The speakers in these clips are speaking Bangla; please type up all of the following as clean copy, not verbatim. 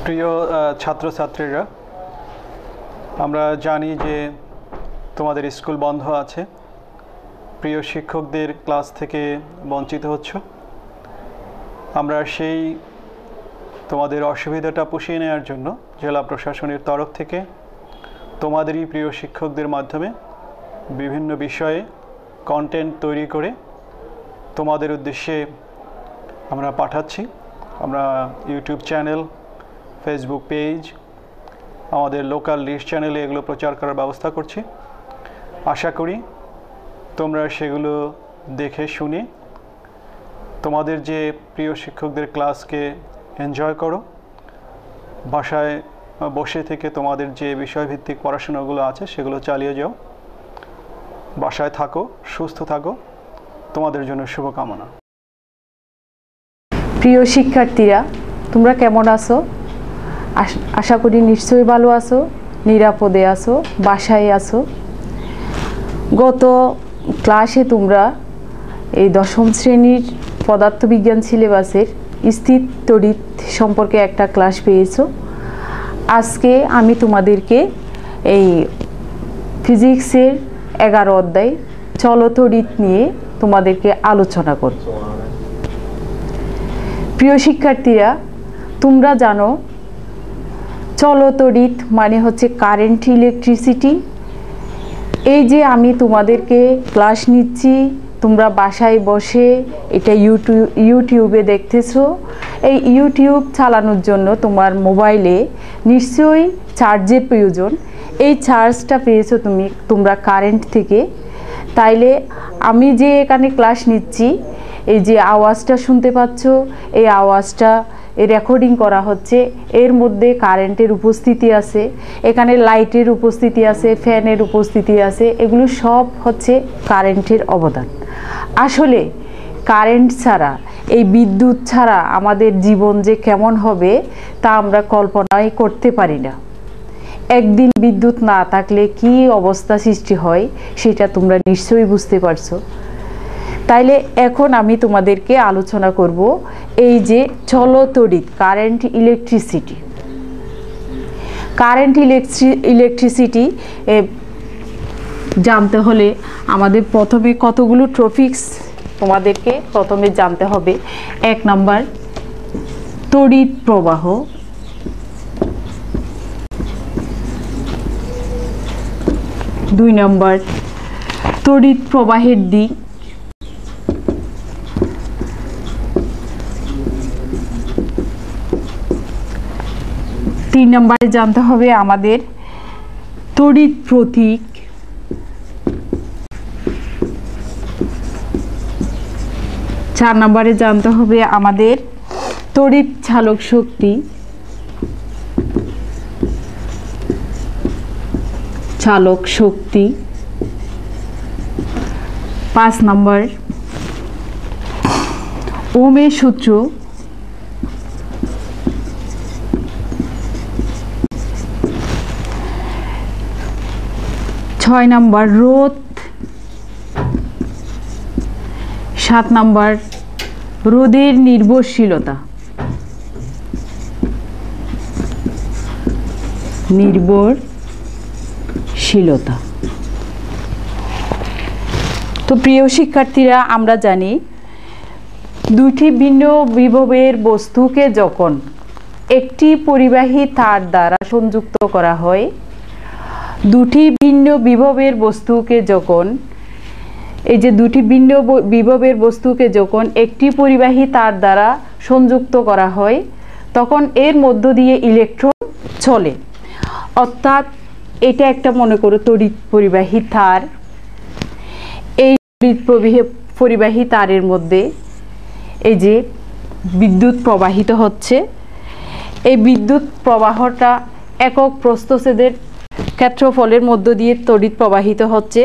প্রিয় ছাত্রছাত্রীরা, আমরা জানি যে তোমাদের স্কুল বন্ধ আছে, প্রিয় শিক্ষকদের ক্লাস থেকে বঞ্চিত হচ্ছ। আমরা সেই তোমাদের অসুবিধাটা পুষিয়ে নেওয়ার জন্য জেলা প্রশাসনের তরফ থেকে তোমাদেরই প্রিয় শিক্ষকদের মাধ্যমে বিভিন্ন বিষয়ে কন্টেন্ট তৈরি করে তোমাদের উদ্দেশ্যে আমরা পাঠাচ্ছি। আমরা ইউটিউব চ্যানেল, ফেসবুক পেজ, আমাদের লোকাল লিস্ট চ্যানেলে এগুলো প্রচার করার ব্যবস্থা করছি। আশা করি তোমরা সেগুলো দেখে শুনে তোমাদের যে প্রিয় শিক্ষকদের ক্লাসকে এনজয় করো। বাসায় বসে থেকে তোমাদের যে বিষয়ভিত্তিক পড়াশোনাগুলো আছে সেগুলো চালিয়ে যাও। বাসায় থাকো, সুস্থ থাকো, তোমাদের জন্য শুভকামনা। প্রিয় শিক্ষার্থীরা, তোমরা কেমন আছো? আশা করি নিশ্চয়ই ভালো আছো, নিরাপদে আছো, বাসায় আছো। গত ক্লাসে তোমরা এই দশম শ্রেণীর পদার্থবিজ্ঞান সিলেবাসের স্থির তড়িৎ সম্পর্কে একটা ক্লাস পেয়েছো। আজকে আমি তোমাদেরকে এই ফিজিক্সের 11 অধ্যায় চলতড়িৎ নিয়ে তোমাদেরকে আলোচনা করব। প্রিয় শিক্ষার্থীরা, তোমরা জানো চলতড়িৎ মানে হচ্ছে কারেন্ট, ইলেকট্রিসিটি। এই যে আমি তোমাদেরকে ক্লাস নিচ্ছি, তোমরা বাসায় বসে এটা ইউটিউবে দেখতেছো। এই ইউটিউব চালানোর জন্য তোমার মোবাইলে নিশ্চয়ই চার্জের প্রয়োজন। এই চার্জটা পেয়েছো তোমরা কারেন্ট থেকে। তাইলে আমি যে এখানে ক্লাস নিচ্ছি, এই যে আওয়াজটা শুনতে পাচ্ছ, এই আওয়াজটা রেকর্ডিং করা হচ্ছে। এর মধ্যে কারেন্টের উপস্থিতি আছে, এখানে লাইটের উপস্থিতি আছে, ফ্যানের উপস্থিতি আছে। এগুলো সব হচ্ছে কারেন্টের অবদান। আসলে কারেন্ট ছাড়া, এই বিদ্যুৎ ছাড়া আমাদের জীবন যে কেমন হবে তা আমরা কল্পনাই করতে পারি না। একদিন বিদ্যুৎ না থাকলে কি অবস্থা সৃষ্টি হয় সেটা তোমরা নিশ্চয়ই বুঝতে পারছো। তাইলে এখন আমি তোমাদেরকে আলোচনা করব এই যে চলতড়িৎ, কারেন্ট, ইলেকট্রিসিটি। কারেন্ট, ইলেকট্রিসিটি জানতে হলে আমাদের প্রথমে কতগুলো টপিকস তোমাদেরকে প্রথমে জানতে হবে। 1 নাম্বার তড়িৎ প্রবাহ, 2 নাম্বার তড়িৎ প্রবাহের দিক, 3 নম্বরে জানতে হবে আমাদের তড়িৎ প্রতীক, 4 নম্বরে জানতে হবে আমাদের তড়িৎ চালক শক্তি, 5 নম্বর ওহমের সূত্র, 6 নম্বর রোধ, 7 নম্বর রোধের নির্ভরশীলতা। তো প্রিয় শিক্ষার্থীরা, আমরা জানি দুটি ভিন্ন বিভবের বস্তুকে যখন একটি পরিবাহী তার দ্বারা সংযুক্ত করা হয়, দুটি ভিন্ন বিভবের বস্তুকে যখন একটি পরিবাহী তার দ্বারা সংযুক্ত করা হয়, তখন এর মধ্য দিয়ে ইলেকট্রন চলে। অর্থাৎ এটা একটা, মনে করো, তড়িৎ পরিবাহী তার। এই তড়িৎ পরিবাহী তারের মধ্যে এই যে বিদ্যুৎ প্রবাহিত হচ্ছে। এই বিদ্যুৎ প্রবাহটা একক প্রস্থচ্ছেদের ক্ষেত্রফলের মধ্য দিয়ে তড়িৎ প্রবাহিত হচ্ছে।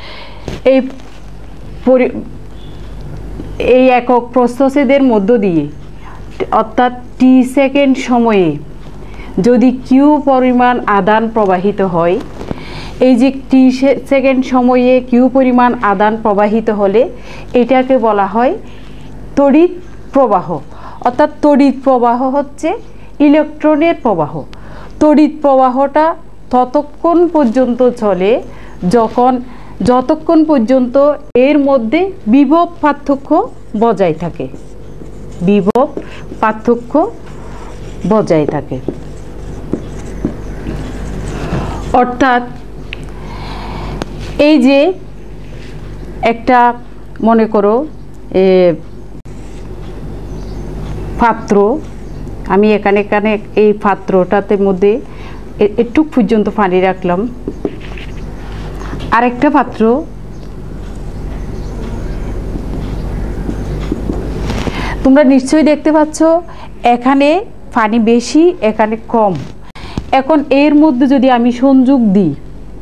এই একক প্রস্থচ্ছেদের মধ্য দিয়ে, অর্থাৎ টি সেকেন্ড সময়ে যদি কিউ পরিমাণ আধান প্রবাহিত হয়, এই যে টি সেকেন্ড সময়ে কিউ পরিমাণ আধান প্রবাহিত হলে এটাকে বলা হয় তড়িৎ প্রবাহ। অর্থাৎ তড়িৎ প্রবাহ হচ্ছে ইলেকট্রনের প্রবাহ। তড়িৎ প্রবাহটা ততক্ষণ পর্যন্ত চলে যতক্ষণ পর্যন্ত এর মধ্যে বিভব পার্থক্য বজায় থাকে, বিভব পার্থক্য বজায় থাকে। অর্থাৎ এই যে একটা মনে করো পাত্র, আমি এখানে এই পাত্রটাতে মধ্যে একটু পর্যন্ত পানি রাখলাম, আরেকটা পাত্র তোমরা নিশ্চয়ই দেখতে পাচ্ছ এখানে পানি বেশি, এখানে কম। এখন এর মধ্যে যদি আমি সংযোগ দিই,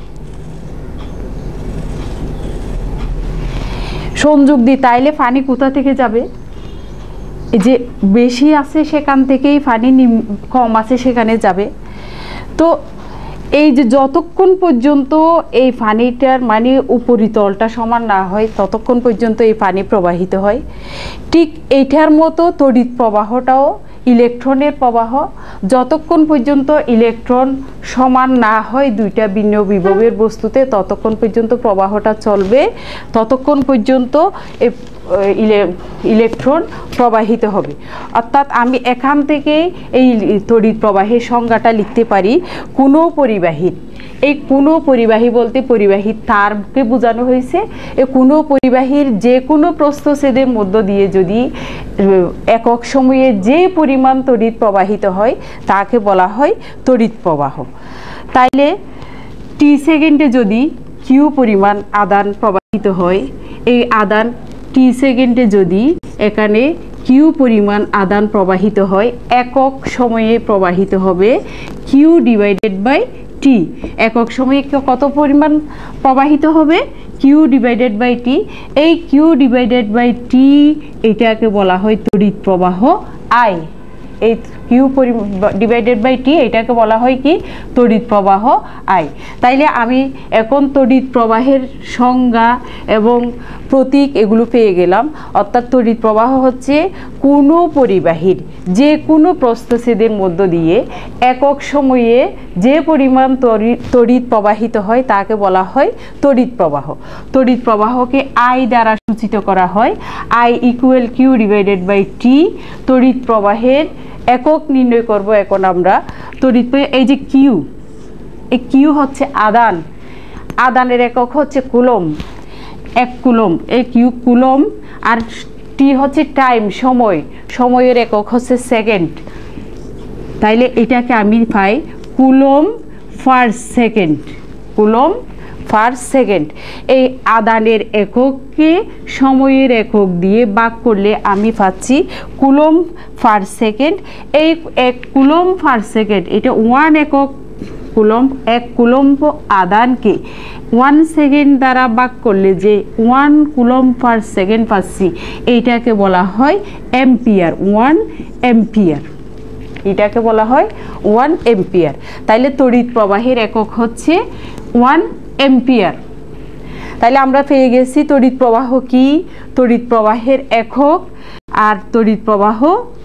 তাইলে পানি কোথা থেকে যাবে? যে বেশি আছে সেখান থেকেই পানি, কম আছে সেখানে যাবে। তো এই যে যতক্ষণ পর্যন্ত এই পানিটার মানে উপরিতলটা সমান না হয় ততক্ষণ পর্যন্ত এই পানি প্রবাহিত হয়। ঠিক এইটার মতো তড়িৎ প্রবাহটাও ইলেকট্রনের প্রবাহ, যতক্ষণ পর্যন্ত ইলেকট্রন সমান না হয় দুইটা ভিন্ন বিভবের বস্তুতে ততক্ষণ পর্যন্ত প্রবাহটা চলবে, ততক্ষণ পর্যন্ত ইলেকট্রন প্রবাহিত হবে। অর্থাৎ আমি এখান থেকে এই তড়িৎ প্রবাহের সংজ্ঞাটা লিখতে পারি কোনো পরিবাহীর। এই কোনো পরিবাহী বলতে পরিবাহীর তারকে বোঝানো হয়েছে। এই কোনো পরিবাহীর যে কোনো প্রস্থচ্ছেদের মধ্য দিয়ে যদি একক সময়ে যে পরিমাণ তড়িৎ প্রবাহিত হয় তাকে বলা হয় তড়িৎ প্রবাহ। তাইলে টি সেকেন্ডে যদি কিউ পরিমাণ আদান প্রবাহিত হয়, এই আদান টি সেকেন্ডে যদি এখানে কিউ পরিমাণ আদান প্রবাহিত হয়, একক সময়ে প্রবাহিত হবে কিউ ডিভাইডেড বাই টি। একক সময়ে কত পরিমাণ প্রবাহিত হবে? Q divided by T. এই কিউ ডিভাইডেড বাই টি এটাকে বলা হয় তড়িৎ প্রবাহ আই। এই কিউ ডিভাইডেড বাই টি এটাকে বলা হয় কি? তড়িৎ প্রবাহ আই। তাইলে আমি এখন তড়িৎ প্রবাহের সংজ্ঞা এবং প্রতীক এগুলো পেয়ে গেলাম। অর্থাৎ তড়িৎ প্রবাহ হচ্ছে কোনো পরিবাহীর যে কোনো প্রস্থচ্ছেদের মধ্য দিয়ে একক সময়ে যে পরিমাণ তড়িৎ প্রবাহিত হয় তাকে বলা হয় তড়িৎ প্রবাহ। তড়িৎ প্রবাহকে আই দ্বারা সূচিত করা হয়। I equal Q divided by T. তড়িৎ প্রবাহের একক নির্ণয় করব এখন আমরা। তড়িৎ এই যে কিউ, এই কিউ হচ্ছে আদান, আদানের একক হচ্ছে কুলম্ব, 1 কুলম্ব। এই কিউ কুলম্ব। আর টি হচ্ছে টাইম, সময়, সময়ের একক হচ্ছে সেকেন্ড। তাইলে এটাকে আমি পাই coulomb per second, coulomb per second. এই আদানের এককে সময়ের একক দিয়ে ভাগ করলে আমি পাচ্ছি কুলম্ব পার সেকেন্ড। এই 1 কুলম্ব পার সেকেন্ড এটা 1 একক কুলম্ব। 1 কুলম্ব আদানকে 1 সেকেন্ড দ্বারা ভাগ করলে যে 1 কুলম্ব পার সেকেন্ড পাচ্ছি এইটাকে বলা হয় এম্পিয়ার, 1 এম্পিয়ার। এটাকে বলা হয় 1 এম্পিয়ার। তাইলে তড়িৎ প্রবাহের একক হচ্ছে 1 এম্পিয়ার। তাইলে আমরা পেয়ে গেছি তড়িৎ প্রবাহ কি, তড়িৎ প্রবাহের একক, আর তড়িৎ প্রবাহ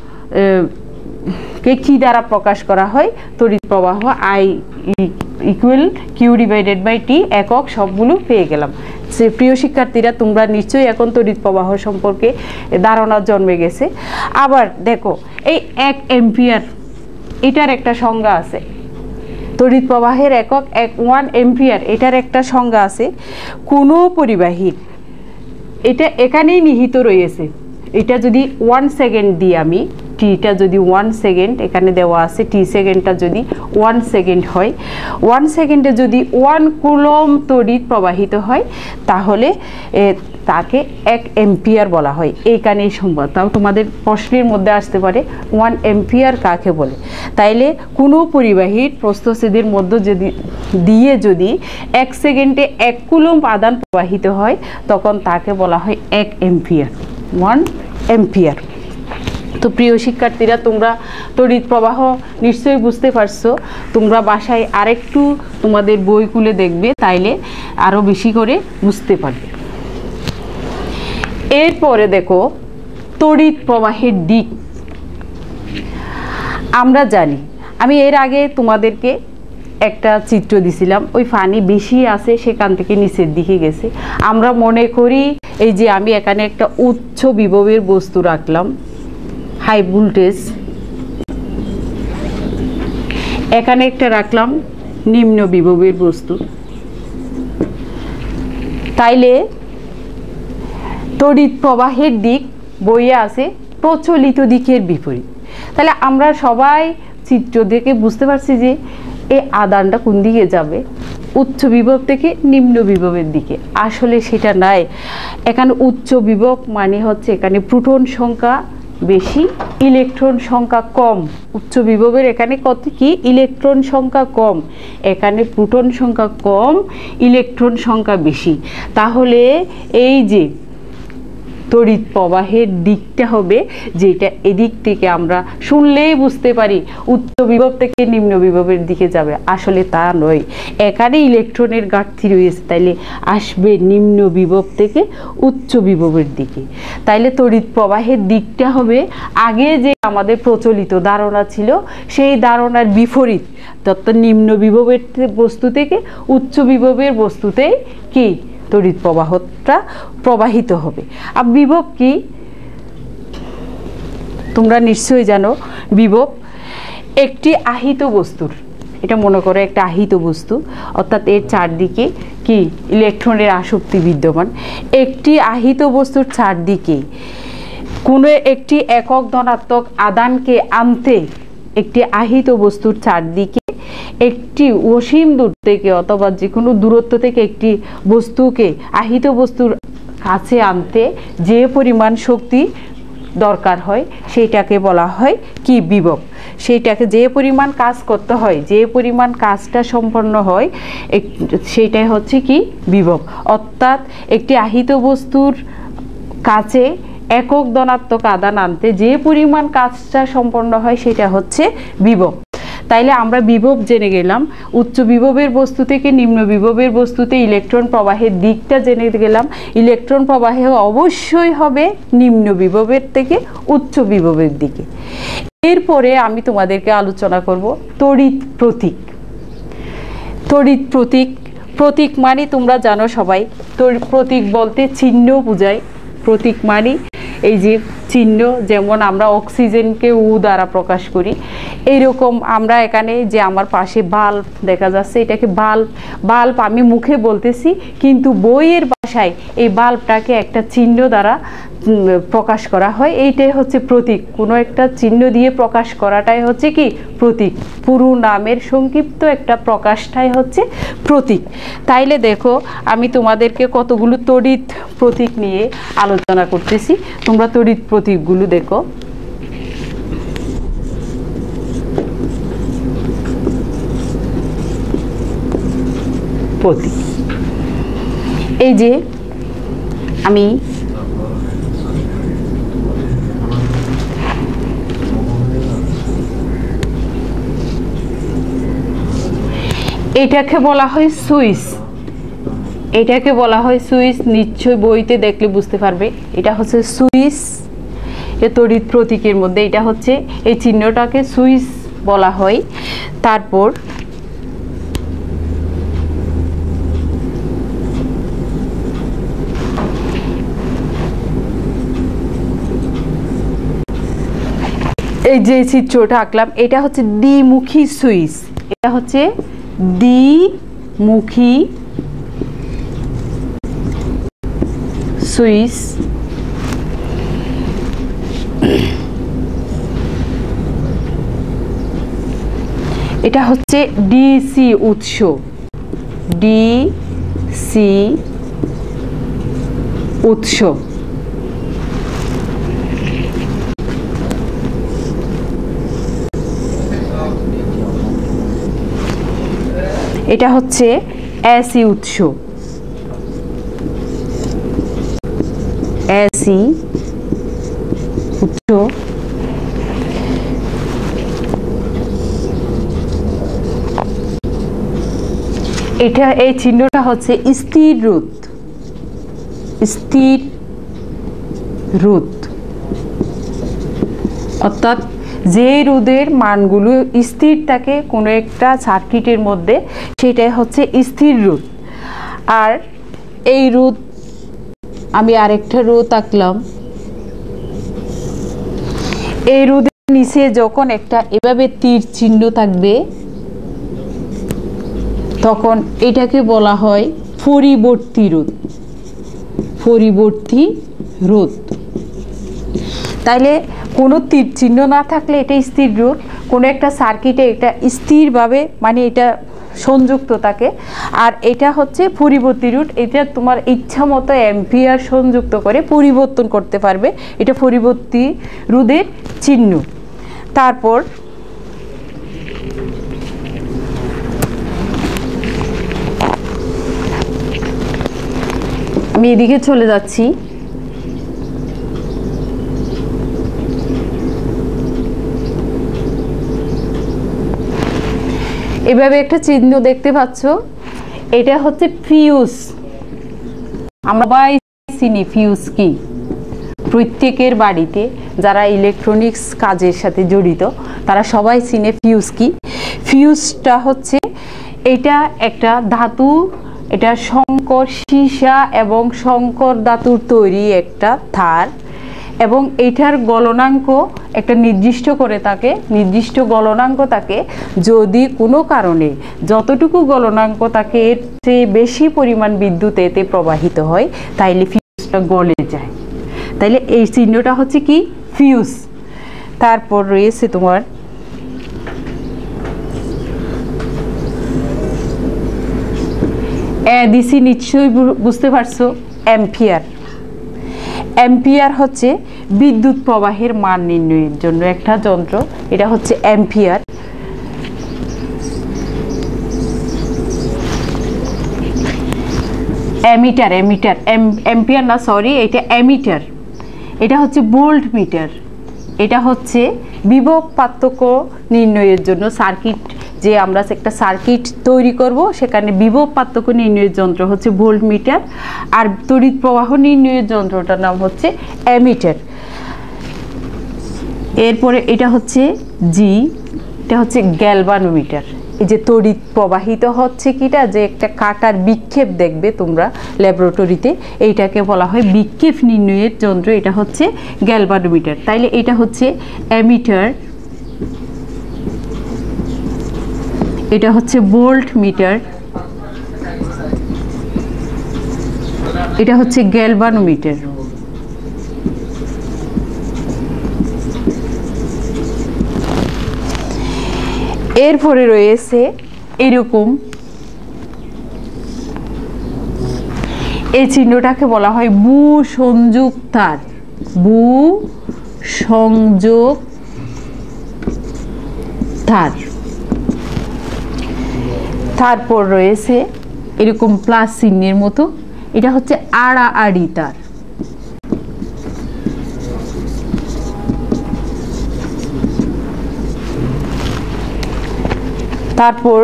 কে কি দ্বারা প্রকাশ করা হয়? তড়িৎ প্রবাহ I equal Q divided by T, একক সবগুলো পেয়ে গেলাম। সে প্রিয় শিক্ষার্থীরা, তোমরা নিশ্চয়ই এখন তড়িৎ প্রবাহ সম্পর্কে ধারণা জন্মে গেছে। আবার দেখো এই 1 এম্পিয়ার এটার একটা সংজ্ঞা আছে। তড়িৎ প্রবাহের একক 1 এম্পিয়ার এটার একটা সংজ্ঞা আছে। কোনো পরিবাহীর, এটা এখানেই নিহিত রয়েছে। এটা যদি 1 সেকেন্ড দিই আমি, টিটা যদি 1 সেকেন্ড এখানে দেওয়া আছে, টি সেকেন্ডটা যদি 1 সেকেন্ড হয়, 1 সেকেন্ডে যদি 1 কুলম্ব তড়িৎ প্রবাহিত হয় তাহলে তাকে 1 এম্পিয়ার বলা হয়। এইখানেই সম্ভব। তাও তোমাদের প্রশ্নের মধ্যে আসতে পারে 1 এম্পিয়ার কাকে বলে। তাইলে কোনো পরিবাহীর প্রস্থচ্ছেদের মধ্যে যদি 1 সেকেন্ডে 1 কুলম্ব আদান প্রবাহিত হয় তখন তাকে বলা হয় 1 এম্পিয়ার, 1 এম্পিয়ার। তো প্রিয় শিক্ষার্থীরা, তোমরা তড়িৎ প্রবাহ নিশ্চয়ই বুঝতে পারছো। তোমরা বাসায় আরেকটু তোমাদের বই খুলে দেখবে, তাইলে আরও বেশি করে বুঝতে পারবে। এরপরে দেখো তড়িৎ প্রবাহের দিক। আমরা জানি, আমি এর আগে তোমাদেরকে একটা চিত্র দিছিলাম, ওই পানি বেশি আছে সেখান থেকে নিচের দিকে গেছে। আমরা মনে করি এই যে আমি এখানে একটা উচ্চ বিভবের বস্তু রাখলাম, হাই ভোল্টেজ, এখানে একটা রাখলাম নিম্ন বিভবের বস্তু, তাইলে তড়িৎ প্রবাহের দিক বইয়ে আছে প্রচলিত দিকের বিপরীত। তাহলে আমরা সবাই চিত্র দেখে বুঝতে পারছি যে এই আদানটা কোন দিকে যাবে, উচ্চ বিভব থেকে নিম্ন বিভবের দিকে। আসলে সেটা নাই, এখানে উচ্চ বিভব মানে হচ্ছে এখানে প্রোটন সংখ্যা বেশি, ইলেকট্রন সংখ্যা কম। উচ্চ বিভবের এখানে কত কি, ইলেকট্রন সংখ্যা কম, এখানে প্রোটন সংখ্যা কম, ইলেকট্রন সংখ্যা বেশি। তাহলে এই যে তড়িৎ প্রবাহের দিকটা হবে যেটা, এদিক থেকে আমরা শুনলেই বুঝতে পারি উচ্চ বিভব থেকে নিম্ন বিভবের দিকে যাবে, আসলে তা নয়। এখানে ইলেকট্রনের ঘাটতি রয়েছে, তাইলে আসবে নিম্ন বিভব থেকে উচ্চ বিভবের দিকে। তাইলে তড়িৎ প্রবাহের দিকটা হবে আগে যে আমাদের প্রচলিত ধারণা ছিল সেই ধারণার বিপরীত, অর্থাৎ নিম্ন বিভবের বস্তু থেকে উচ্চ বিভবের বস্তুতেই কি তড়িৎ প্রবাহটা প্রবাহিত হবে। আর বিভব কি তোমরা নিশ্চয়ই জানো, বিভব একটি আহিত বস্তুর, এটা মনে করো একটা আহিত বস্তু, অর্থাৎ এর চারদিকে কি ইলেকট্রনের আসক্তি বিদ্যমান। একটি আহিত বস্তুর চারদিকে কোনো একটি একক ধনাত্মক আদানকে আনতে একটি আহিত বস্তুর চারদিকে একটি অসীম দূর থেকে অথবা যে কোনো দূরত্ব থেকে একটি বস্তুকে আহিত বস্তুর কাছে আনতে যে পরিমাণ শক্তি দরকার হয় সেইটাকে বলা হয় কি বিভব। সেইটাকে যে পরিমাণ কাজ করতে হয়, যে পরিমাণ কাজটা সম্পন্ন হয় সেইটাই হচ্ছে কি বিভব। অর্থাৎ একটি আহিত বস্তুর কাছে একক ধনাত্মক আদান আনতে যে পরিমাণ কাজটা সম্পন্ন হয় সেটা হচ্ছে বিভব। তাইলে আমরা বিভব জেনে গেলাম, উচ্চ বিভবের বস্তু থেকে নিম্ন বিভবের বস্তুতে ইলেকট্রন প্রবাহের দিকটা জেনে গেলাম। ইলেকট্রন প্রবাহ অবশ্যই হবে নিম্ন বিভবের থেকে উচ্চ বিভবের দিকে। এরপরে আমি তোমাদেরকে আলোচনা করব তড়িৎ প্রতীক। তড়িৎ প্রতীক, প্রতীক মানে তোমরা জানো সবাই, প্রতীক বলতে চিহ্ন বোঝায়। প্রতীক মানে এই যে চিহ্ন, যেমন আমরা অক্সিজেনকে উ দ্বারা প্রকাশ করি, এইরকম আমরা এখানে যে আমার পাশে বাল্ব দেখা যাচ্ছে, এটাকে বাল্ব আমি মুখে বলতেছি, কিন্তু বইয়ের ভাষায় এই বাল্বটাকে একটা চিহ্ন দ্বারা প্রকাশ করা হয়। এইটাই হচ্ছে প্রতীক, কোনো একটা চিহ্ন দিয়ে প্রকাশ করাটাই হচ্ছে কি প্রতীক। পুরো নামের সংক্ষিপ্ত একটা প্রকাশটাই হচ্ছে প্রতীক। তাইলে দেখো আমি তোমাদেরকে কতগুলো তড়িৎ প্রতীক নিয়ে আলোচনা করতেছি, তোমরা তড়িৎ প্রতীকগুলো দেখো। প্রতীক এই যে আমি এটাকে বলা হয় সুইচ, এটাকে বলা হয় সুইচ। নিশ্চয়ই বইতে দেখলে বুঝতে পারবে এটা হচ্ছে সুইচ। এ তড়িৎ প্রতীকের মধ্যে এটা হচ্ছে, এই চিহ্নটাকে সুইচ বলা হয়। তারপর এই যে চিত্রটা আঁকলাম এটা হচ্ছে দ্বিমুখী সুইচ, এটা হচ্ছে দ্বিমুখী সুইচ। এটা হচ্ছে ডিসি উৎস, ডিসি উৎস। এটা হচ্ছে এসি উৎস, এসি উৎস। এটা এই চিহ্নটা হচ্ছে স্থির রোধ, স্থির রোধ। অর্থাৎ যে রোধের মানগুলো স্থির থাকে কোনো একটা সার্কিটের মধ্যে, সেটাই হচ্ছে স্থির রোধ। আর এই রোধ, আমি আরেকটা রোধ আঁকলাম। এই রোধের নিচে যখন একটা এভাবে তীর চিহ্ন থাকবে, তখন এটাকে বলা হয় পরিবর্তী রোধ। পরিবর্তী রোধ। তাইলে কোনো তীর চিহ্ন না থাকলে এটা স্থির রোধ, কোনো একটা সার্কিটে এটা স্থিরভাবে মানে এটা সংযুক্ত থাকে। আর এটা হচ্ছে পরিবর্তী রোধ, এটা তোমার ইচ্ছা মতো অ্যাম্পিয়ার সংযুক্ত করে পরিবর্তন করতে পারবে, এটা পরিবর্তী রোধের চিহ্ন। তারপর আমি এদিকে চলে যাচ্ছি। এভাবে একটা চিহ্ন দেখতে পাচ্ছ, এটা হচ্ছে ফিউজ। আমরা সবাই চিনি ফিউজ কি, প্রত্যেকের বাড়িতে যারা ইলেকট্রনিক্স কাজের সাথে জড়িত তারা সবাই চিনে ফিউজ কি। ফিউজটা হচ্ছে এটা একটা ধাতু, এটা সংকর সীসা এবং সংকর ধাতুর তৈরি একটা তার, এবং এটার গলনাঙ্ক একটা নির্দিষ্ট করে থাকে, নির্দিষ্ট গলনাঙ্ক থাকে। যদি কোনো কারণে যতটুকু গলনাঙ্ক থাকে এর চেয়ে বেশি পরিমাণ বিদ্যুৎ এতে প্রবাহিত হয়, তাইলে ফিউজটা গলে যায়। তাইলে এই চিহ্নটা হচ্ছে কি, ফিউজ। তারপর রয়েছে তোমার দিছি, নিশ্চয়ই বুঝতে পারছো, অ্যাম্পিয়ার। অ্যাম্পিয়ার হচ্ছে বিদ্যুৎ প্রবাহের মান নির্ণয়ের জন্য একটা যন্ত্র, এটা হচ্ছে অ্যাম্পিয়ার। অ্যামিটার, অ্যামিটার, অ্যাম্পিয়ার না সরি, এটা অ্যামিটার। এটা হচ্ছে ভোল্ট মিটার। এটা হচ্ছে বিভব পার্থক্য নির্ণয়ের জন্য সার্কিট, যে আমরা একটা সার্কিট তৈরি করব সেখানে বিভব পার্থক্য নির্ণয়ের যন্ত্র হচ্ছে ভোল্ট মিটার, আর তড়িৎ প্রবাহ নির্ণয়ের যন্ত্রটার নাম হচ্ছে অ্যামিটার। এরপরে এটা হচ্ছে জি, এটা হচ্ছে গ্যালভানোমিটার। এই যে তড়িৎ প্রবাহিত হচ্ছে কিটা, যে একটা কাটার বিক্ষেপ দেখবে তোমরা ল্যাবরেটরিতে, এইটাকে বলা হয় বিক্ষেপ নির্ণয়ের যন্ত্র, এটা হচ্ছে গ্যালভানোমিটার। তাইলে এটা হচ্ছে অ্যামিটার, এটা হচ্ছে ভোল্ট মিটার, এটা হচ্ছে গ্যালভানোমিটার। এরপরে রয়েছে এরকম, এই চিহ্নটাকে বলা হয় ভূ সংযোগ তার। ভূ সংযোগ তার। তারপর রয়েছে এরকম প্লাস চিহ্নের মতো, এটা হচ্ছে আড়াআড়ি তার। তারপর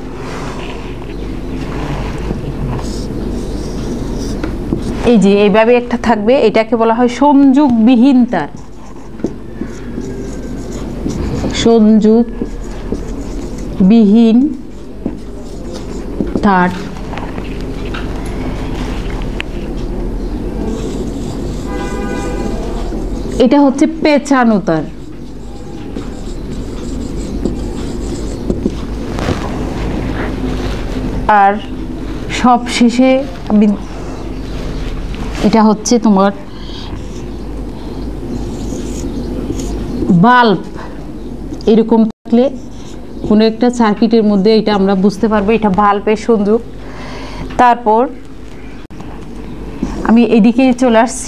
এই যে এইভাবে একটা থাকবে, এটাকে বলা হয় সংযোগবিহীন তার। সংযোগবিহীন তার। এটা হচ্ছে পেঁচানো তার। আর সব শেষে আমি, এটা হচ্ছে তোমার বাল্ব। এরকম থাকলে কোনো একটা সার্কিটের মধ্যে এটা আমরা বুঝতে পারবো এটা বাল্বের সংযোগ। তারপর আমি এদিকে চলে আসছি,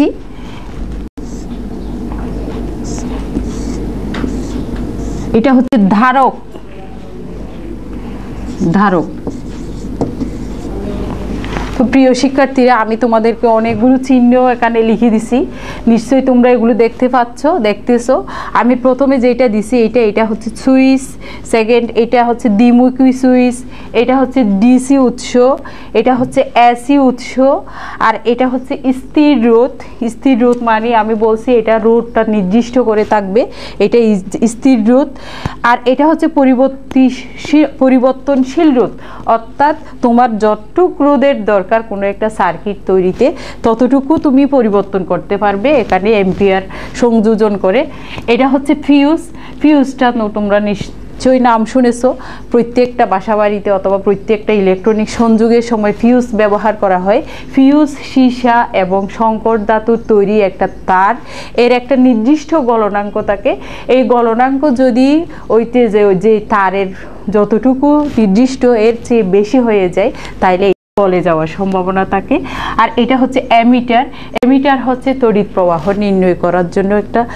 এটা হচ্ছে ধারক। ধারক তো প্রিয় শিক্ষার্থীরা, আমি তোমাদেরকে অনেকগুলো চিহ্ন এখানে লিখে দিছি, নিশ্চয়ই তোমরা এগুলো দেখতেছো। আমি প্রথমে যেটা দিছি এটা হচ্ছে সুইচ, সেকেন্ড এটা হচ্ছে দ্বিমুখী সুইচ, এটা হচ্ছে ডিসি উৎস, এটা হচ্ছে এসি উৎস, আর এটা হচ্ছে স্থির রোধ। স্থির রোধ মানে আমি বলছি এটা রোধটা নির্দিষ্ট করে থাকবে, এটা স্থির রোধ। আর এটা হচ্ছে পরিবর্তনশীল রোধ, অর্থাৎ তোমার যতটুক রোধের দরকার কোনো একটা সার্কিট তৈরিতে ততটুকু তুমি পরিবর্তন করতে পারবে এখানে এম্পিয়ার সংযোজন করে। এটা হচ্ছে ফিউজটা তোমরা নিশ্চয়ই নাম শুনেছো, প্রত্যেকটা বাসাবাড়িতে অথবা প্রত্যেকটা ইলেকট্রনিক সংযোগের সময় ফিউজ ব্যবহার করা হয়। ফিউজ সীসা এবং সংকর ধাতুর তৈরি একটা তার, এর একটা নির্দিষ্ট গলনাঙ্ক থাকে। এই গলনাঙ্ক যদি যে তারের যতটুকু নির্দিষ্ট এর চেয়ে বেশি হয়ে যায় তাইলে বলে যাওয়ার সম্ভাবনা থাকে। আর এটা হচ্ছে অ্যামিটার হচ্ছে তড়িৎ প্রবাহ নির্ণয় করার জন্য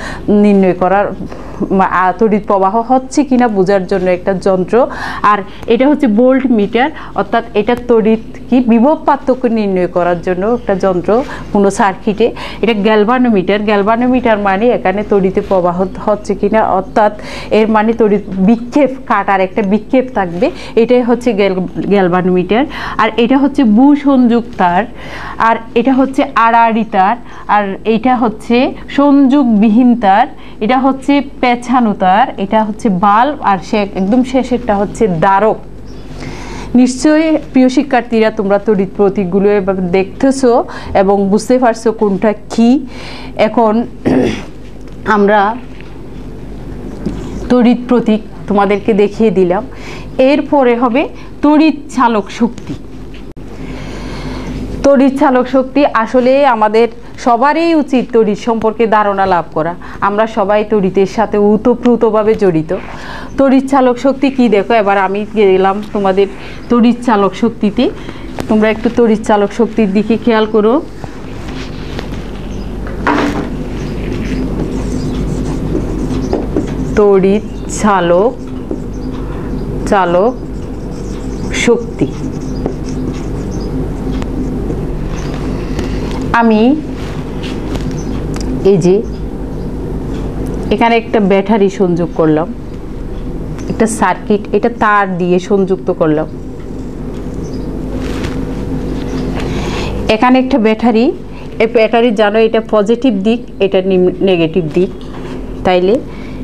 তড়িৎ প্রবাহ হচ্ছে কিনা বোঝার জন্য একটা যন্ত্র। আর এটা হচ্ছে ভোল্ট মিটার, অর্থাৎ এটা তড়িৎ বিভব পার্থক্য নির্ণয় করার জন্য একটা যন্ত্র কোনো সার্কিটে। এটা গ্যালভানোমিটার মানে এখানে তড়িতের প্রবাহ হচ্ছে কিনা, অর্থাৎ এর মানে তড়িৎ বিক্ষেপ, কাটার একটা বিক্ষেপ থাকবে, এটাই হচ্ছে গ্যালভানোমিটার। আর এটা হচ্ছে সংযোগ তার, আর এটা হচ্ছে আড়াআড়ি তার, আর এটা হচ্ছে সংযোগবিহীন তার, এটা হচ্ছে পেছানো তার, এটা হচ্ছে বাল্ব, আর একদম শেষেরটা হচ্ছে ধারক। নিশ্চয়ই প্রিয় শিক্ষার্থীরা তোমরা তড়িৎ প্রতীকগুলো এভাবে দেখতেছো এবং বুঝতে পারছো কোনটা কি। এখন আমরা তড়িৎ প্রতীক তোমাদেরকে দেখিয়ে দিলাম, এরপরে হবে তড়িৎ চালক শক্তি। তড়িৎ চালক শক্তি আসলে আমাদের সবারই উচিত তড়িৎ সম্পর্কে ধারণা লাভ করা। আমরা সবাই তড়িতের সাথে ওতপ্রোতভাবে জড়িত। তড়িৎ চালক শক্তি কি দেখো, এবার আমি গেলাম তোমাদের তড়িৎ চালক শক্তিতে। তোমরা একটু তড়িৎ চালক শক্তির দিকে খেয়াল করো। তড়িৎ চালক শক্তি, আমি এই যে এখানে একটা ব্যাটারি সংযোগ করলাম, একটা সার্কিট, এটা তার দিয়ে সংযুক্ত করলাম। এখানে একটা ব্যাটারি, এই ব্যাটারি জানো এটা পজিটিভ দিক, এটা নেগেটিভ দিক। তাইলে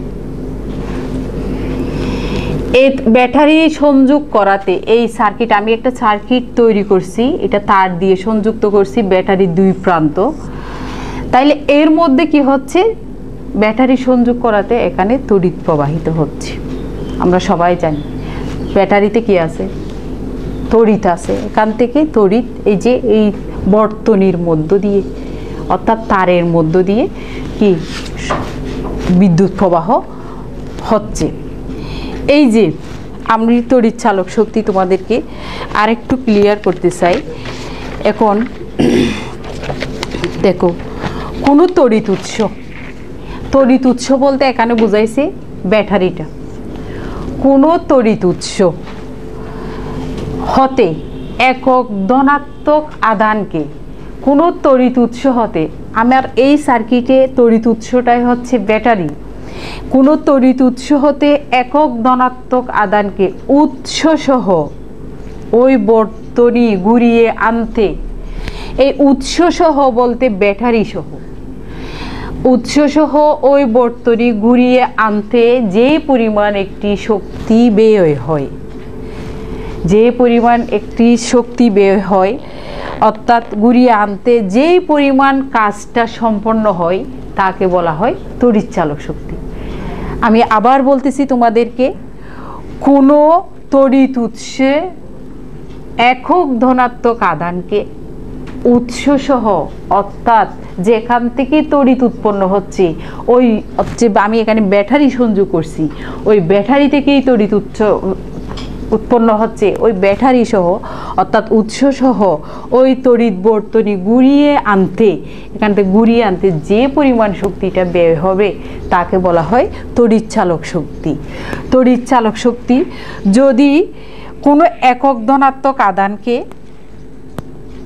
এই ব্যাটারি সংযোগ করাতে এই সার্কিট, আমি একটা সার্কিট তৈরি করছি, এটা তার দিয়ে সংযুক্ত করছি ব্যাটারির দুই প্রান্ত। তাইলে এর মধ্যে কি হচ্ছে, ব্যাটারি সংযোগ করাতে এখানে তড়িৎ প্রবাহিত হচ্ছে। আমরা সবাই জানি ব্যাটারিতে কি আছে, তড়িৎ আছে। এখান থেকে তড়িৎ এই যে এই বর্তনীর মধ্য দিয়ে, অর্থাৎ তারের মধ্য দিয়ে কি বিদ্যুৎ প্রবাহ হচ্ছে। এই যে আমি তড়িৎ চালক শক্তি তোমাদেরকে আরেকটু ক্লিয়ার করতে চাই। এখন দেখো, কোনো তড়িৎ উৎস বলতে এখানে বুঝাইছে ব্যাটারিটা। কোনো তড়িৎ উৎস হতে একক ধনাত্মক আধানকে, কোনো তড়িৎ উৎস হতে, আমার এই সার্কিটে তড়িৎ উৎসটাই হচ্ছে ব্যাটারি। কোনো তড়িৎ উৎস হতে একক ধনাত্মক আধানকে উৎসসহ ওই বর্তনী ঘুরিয়ে আনতে, এই উৎসসহ বলতে ব্যাটারি সহ, উৎসসহ ওই বর্তনী ঘুরিয়ে আনতে যে পরিমাণ একটি শক্তি ব্যয় হয়, অর্থাৎ ঘুরিয়ে আনতে যেই পরিমাণ কাজটা সম্পন্ন হয় তাকে বলা হয় তড়িৎ চালক শক্তি। আমি আবার বলতেছি তোমাদেরকে, কোনো তড়িৎ উৎসে একক ধনাত্মক আধানকে উৎসসহ, অর্থাৎ যেখান থেকে তড়িৎ উৎপন্ন হচ্ছে, ওই হচ্ছে আমি এখানে ব্যাটারি সংযোগ করছি, ওই ব্যাটারি থেকেই তড়িৎ উৎপন্ন হচ্ছে, ওই ব্যাটারি সহ অর্থাৎ উৎস সহ ওই তড়িৎ বর্তনী ঘুরিয়ে আনতে, এখান থেকে ঘুরিয়ে আনতে যে পরিমাণ শক্তিটা ব্যয় হবে তাকে বলা হয় তড়িৎ চালক শক্তি। তড়িৎ চালক শক্তি যদি কোনো একক ধনাত্মক আধানকে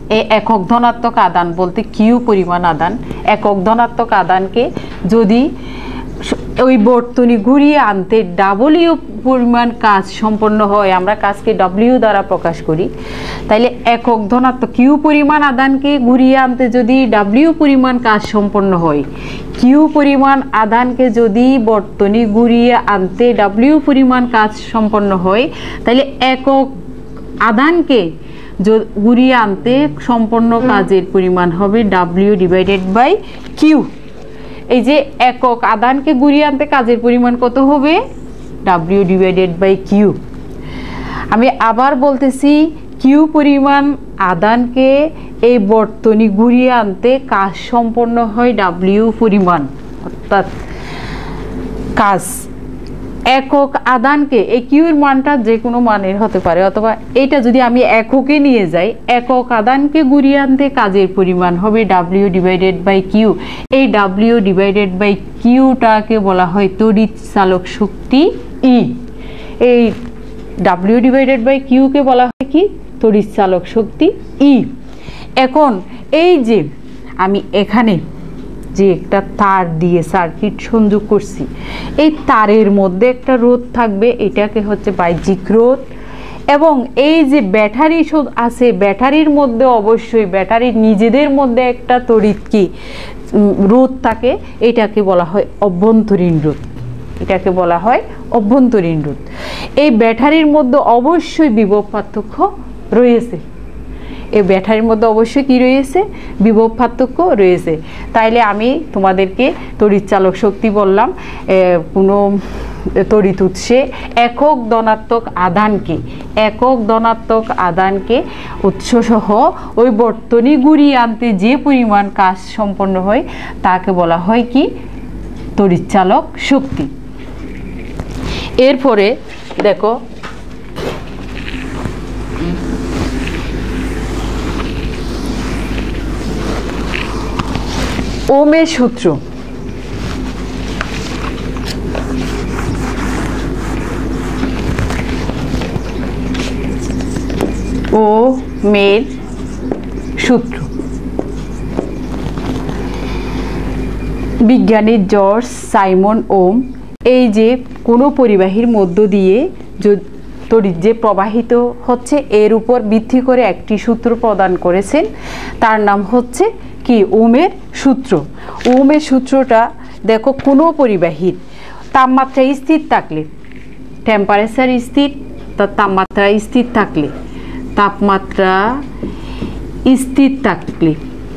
এই একক ধনাত্মক আদান বলতে কিউ পরিমাণ আদান, একক ধনাত্মক আদানকে যদি ওই বর্তনী ঘুরিয়ে আনতে ডাব্লিউ পরিমাণ কাজ সম্পন্ন হয়, আমরা কাজকে ডব্লিউ দ্বারা প্রকাশ করি, তাইলে একক ধনাত্মক কিউ পরিমাণ আদানকে ঘুরিয়ে আনতে যদি ডাব্লিউ পরিমাণ কাজ সম্পন্ন হয়, কিউ পরিমাণ আদানকে যদি বর্তনী ঘুরিয়ে আনতে ডাব্লিউ পরিমাণ কাজ সম্পন্ন হয়, তাইলে একক আদানকে ঘুরিয়ে আনতে সম্পন্ন কাজের পরিমাণ হবে ডাব্লিউ ডিভাইডেড বাই কিউ। এই যে একক আদানকে ঘুরিয়ে আনতে কাজের পরিমাণ কত হবে? W divided by Q. আমি আবার বলতেছি, কিউ পরিমাণ আদানকে এই বর্তনী ঘুরিয়ে আনতে কাজ সম্পন্ন হয় ডাব্লিউ পরিমাণ, অর্থাৎ কাজ একক আদানকে, এই কিউর মানটা যে কোনো মানের হতে পারে, অথবা এইটা যদি আমি এককে নিয়ে যাই, একক আদানকে ঘুরিয়ে আনতে কাজের পরিমাণ হবে ডাব্লিউ ডিভাইডেড বাই কিউ। এই ডাব্লিউ ডিভাইডেড বাই কিউটাকে বলা হয় তড়িৎ চালক শক্তি ই। এই ডাব্লিউ ডিভাইডেড বাই কিউকে বলা হয় কি? তড়িৎ চালক শক্তি ই। এখন এই যে আমি এখানে যে একটা তার দিয়ে সার্কিট সংযোগ করছি, এই তারের মধ্যে একটা রোধ থাকবে, এটাকে হচ্ছে বাহ্যিক রোধ। এবং এই যে ব্যাটারি আছে, ব্যাটারির মধ্যে অবশ্যই ব্যাটারির নিজেদের মধ্যে একটা তড়িৎ কি রোধ থাকে, এটাকে বলা হয় অভ্যন্তরীণ রোধ। এটাকে বলা হয় অভ্যন্তরীণ রোধ। এই ব্যাটারির মধ্যে অবশ্যই বিভব পার্থক্য রয়েছে। এই ব্যাটারির মধ্যে অবশ্যই কি রয়েছে? বিভব পার্থক্য রয়েছে। তাইলে আমি তোমাদেরকে তড়িৎ চালক শক্তি বললাম, কোনো তড়িৎ উৎসে একক ধনাত্মক আদানকে উৎসসহ ওই বর্তনী ঘুরিয়ে আনতে যে পরিমাণ কাজ সম্পন্ন হয় তাকে বলা হয় কি? তড়িৎ চালক শক্তি। এরপরে দেখো, ওমের সূত্র। ওমের সূত্র বিজ্ঞানী জর্জ সাইমন ওম এই যে কোনো পরিবাহীর মধ্য দিয়ে তড়িৎ যে প্রবাহিত হচ্ছে এর উপর ভিত্তি করে একটি সূত্র প্রদান করেছেন, তার নাম হচ্ছে কি? ওমের সূত্র। ওমের সূত্রটা দেখো, কোনো পরিবাহীর তাপমাত্রা স্থির থাকলে, টেম্পারেচার স্থির, তার তাপমাত্রা স্থির থাকলে, তাপমাত্রা স্থির থাকলে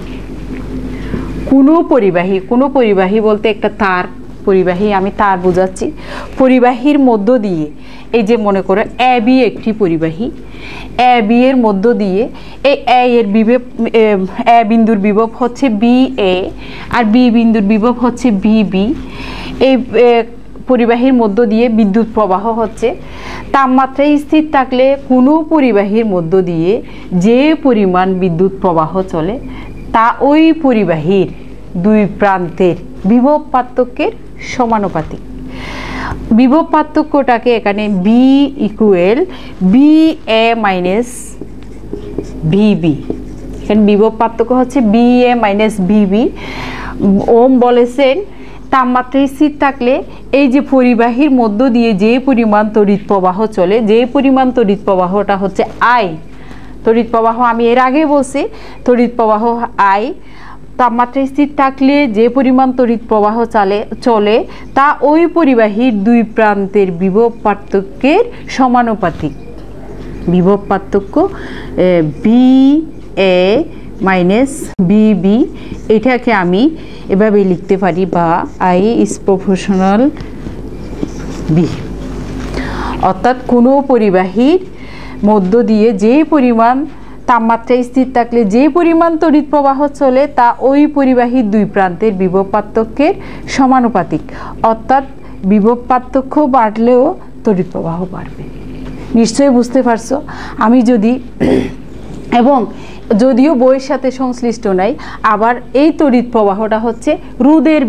কোনো পরিবাহী বলতে একটা তার পরিবাহী, আমি তার বোঝাচ্ছি, পরিবাহীর মধ্য দিয়ে, এই যে মনে করো এ বি একটি পরিবাহী, এ বি এর মধ্য দিয়ে এই এর বিভব, এ বিন্দুর বিভব হচ্ছে বি এ, আর বি বিন্দুর বিভব হচ্ছে বি বি। এই পরিবাহীর মধ্য দিয়ে বিদ্যুৎ প্রবাহ হচ্ছে। তাপমাত্রা স্থির থাকলে কোনো পরিবাহীর মধ্য দিয়ে যে পরিমাণ বিদ্যুৎ প্রবাহ চলে তা ওই পরিবাহীর দুই প্রান্তের বিভব পার্থক্যের সমানুপাতিক। বিভব পার্থক্যটাকে এখানে V equal V A minus VB, এখানে বিভব পার্থক্য হচ্ছে V A minus VB. Ohm বলেছেন তাপমাত্রা স্থির থাকলে এই যে পরিবাহীর মধ্য দিয়ে যে পরিমাণ তড়িৎ প্রবাহ চলে, যে পরিমাণ তড়িৎ প্রবাহটা হচ্ছে আই, তড়িৎ প্রবাহ আমি এর আগে বলছি, তড়িৎ প্রবাহ আই, তাপমাত্রা স্থির থাকলে যে পরিমাণ তড়িৎ প্রবাহ চলে তা ওই পরিবাহীর দুই প্রান্তের বিভব পার্থক্যের সমানুপাতিক। বিভব পার্থক্য বি এ মাইনাস বিবি, এটাকে আমি এভাবে লিখতে পারি, বা আই ইজ প্রপোর্শনাল বি। অর্থাৎ কোনো পরিবাহীর মধ্য দিয়ে যে পরিমাণ তাপমাত্রা স্থির থাকলে যে পরিমাণ তড়িৎ প্রবাহ চলে তা ওই পরিবাহীর দুই প্রান্তের বিভব পার্থক্যের সমানুপাতিক। অর্থাৎ বিভব পার্থক্য বাড়লেও তড়িৎ প্রবাহ বাড়বে। নিশ্চয়ই বুঝতে পারছো। আমি যদি, এবং যদিও বইয়ের সাথে সংশ্লিষ্ট নাই, আবার এই তড়িৎ প্রবাহটা হচ্ছে রোধের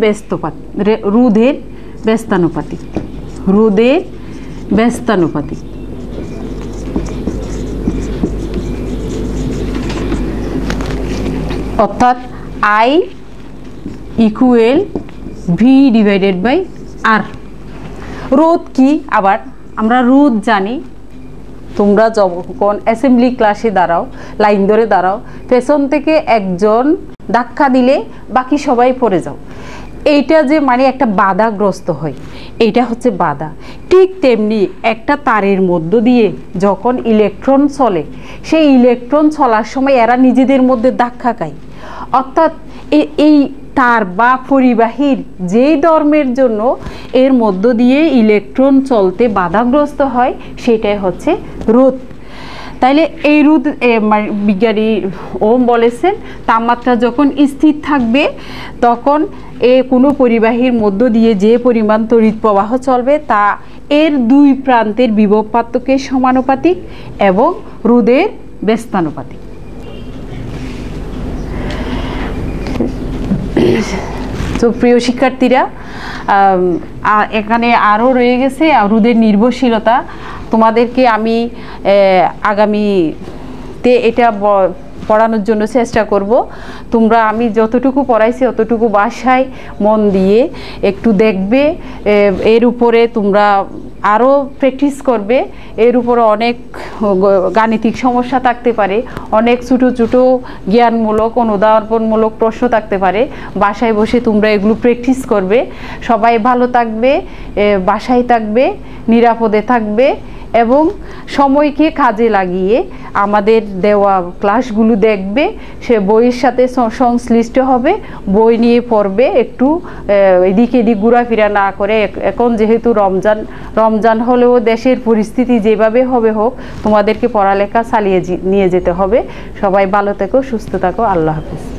ব্যস্তানুপাতিক। অর্থাৎ I equal V divided by R. রোধ কি? আবার আমরা রোধ জানি, তোমরা যখন অ্যাসেম্বলি ক্লাসে দাঁড়াও, লাইন ধরে দাঁড়াও, পেছন থেকে একজন ধাক্কা দিলে বাকি সবাই পড়ে যাও, এইটা যে মানে একটা বাধাগ্রস্ত হয়, এইটা হচ্ছে বাধা। ঠিক তেমনি একটা তারের মধ্য দিয়ে যখন ইলেকট্রন চলে, সেই ইলেকট্রন চলার সময় এরা নিজেদের মধ্যে ধাক্কা খায়। অর্থাৎ এই তার বা পরিবাহীর যেই ধর্মের জন্য এর মধ্য দিয়ে ইলেকট্রন চলতে বাধাগ্রস্ত হয়, সেটাই হচ্ছে রোধ। তাইলে এই রোধ বিজ্ঞানী ওম বলেছেন, তাপমাত্রা যখন স্থির থাকবে তখন কোনো পরিবাহীর মধ্য দিয়ে যে পরিমাণ তড়িৎ প্রবাহ চলবে তা এর দুই প্রান্তের বিভব পার্থক্যের সমানুপাতিক এবং রোধের ব্যস্তানুপাতিক। তো প্রিয় শিক্ষার্থীরা, এখানে আরও রয়ে গেছে রোধের নির্ভরশীলতা। তোমাদেরকে আমি আগামীতে এটা পড়ানোর জন্য চেষ্টা করব। তোমরা আমি যতটুকু পড়াইছি অতটুকু বাসায় মন দিয়ে একটু দেখবে, এর উপরে তোমরা আরও প্র্যাকটিস করবে। এর উপরে অনেক গাণিতিক সমস্যা থাকতে পারে, অনেক ছোটো ছোটো জ্ঞানমূলক অনুধাবনমূলক প্রশ্ন থাকতে পারে। বাসায় বসে তোমরা এগুলো প্র্যাকটিস করবে। সবাই ভালো থাকবে, বাসায় থাকবে, নিরাপদে থাকবে এবং সময়কে কাজে লাগিয়ে আমাদের দেওয়া ক্লাসগুলো দেখবে। সে বইয়ের সাথে সংশ্লিষ্ট হবে, বই নিয়ে পড়বে, একটু এদিক এদিক ঘোরাফেরা না করে। এখন যেহেতু রমজান হলেও দেশের পরিস্থিতি যেভাবে হবে হোক, তোমাদেরকে পড়ালেখা চালিয়ে নিয়ে যেতে হবে। সবাই ভালো থেকো, সুস্থ থাকো, আল্লাহ হাফেজ।